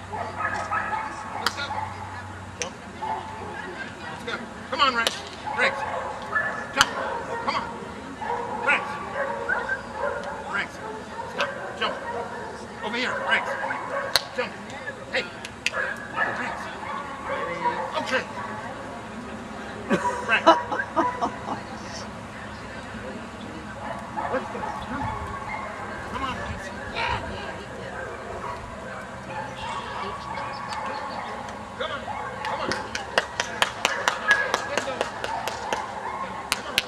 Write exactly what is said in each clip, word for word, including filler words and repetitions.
Let's go. Jump. Let's go. Come on, Rex. Rex. Jump. Come on. Rex. Rex. Stop. Jump. Over here. Rex. Jump. Hey. Rex. Okay. Rex. Let's go. Come on, Rex. Come on. Come on. Let's go. Come on.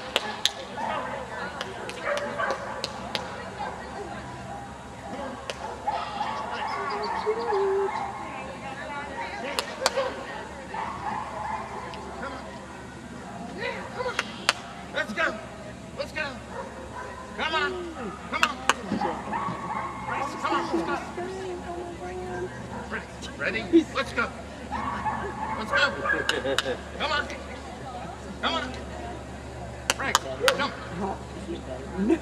Let's go. Let's go. Come on. Come on. Rex, come on. Let's go. Rex, ready? Let's go. Let's go. Come on. Come on. Rex, jump. No.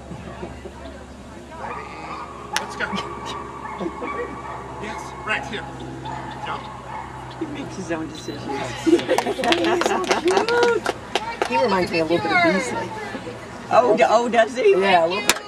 Ready? Let's go. Yes, Rex, here. Jump. He makes his own decisions. He reminds me a little bit of Beasley. Oh, d- oh, does he? Yeah, a little bit.